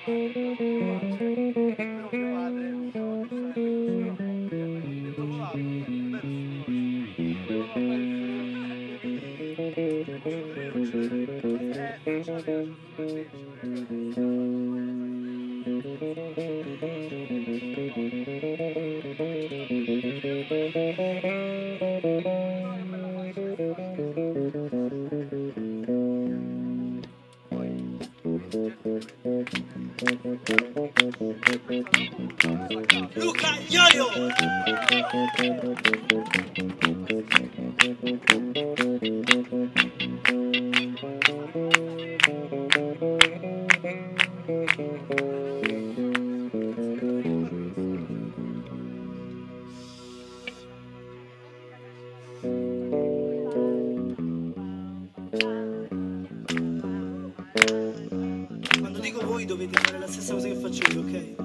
Luca Ioio. Quando dico voi dovete fare la stessa cosa che faccio io, ok?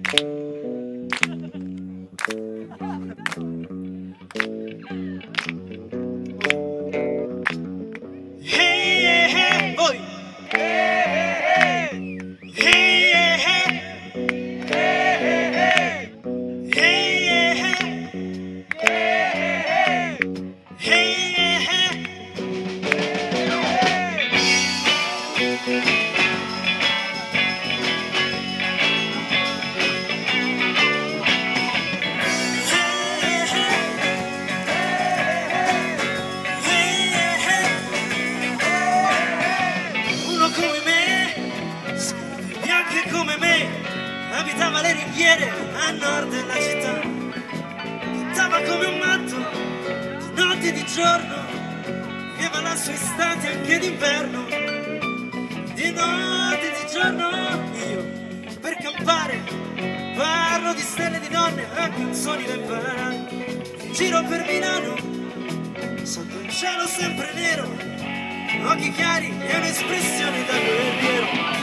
Abitava le riviere a nord della città, cantava come un matto di notte e di giorno, viveva la sua estate anche d'inverno, di notte e di giorno. Io per campare parlo di stelle, di donne e canzoni da imparare, in giro per Milano sotto un cielo sempre nero, occhi chiari e un'espressione da guerriero.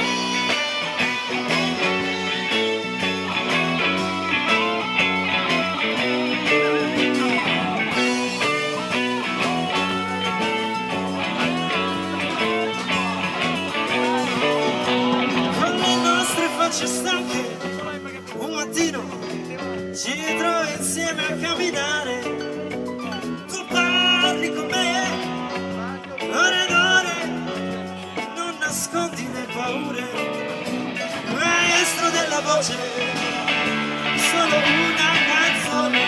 Stanche, un mattino ci trovi insieme a camminare, tu parli con me, ore ed ore, non nascondi le paure, maestro della voce, solo una canzone,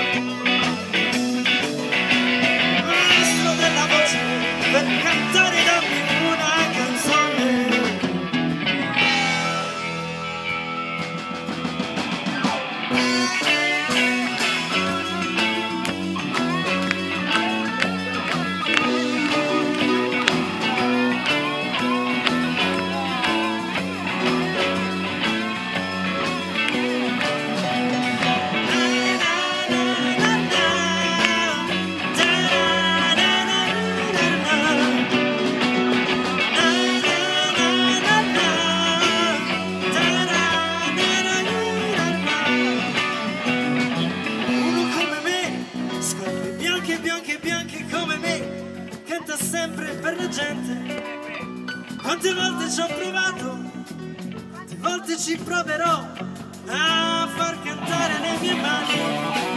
maestro della voce, per cantare dammi una canzone. Sempre per la gente, quante volte ci ho provato, quante volte ci proverò a far cantare le mie mani.